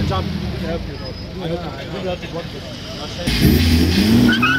jump. We can help you. I hope you want it.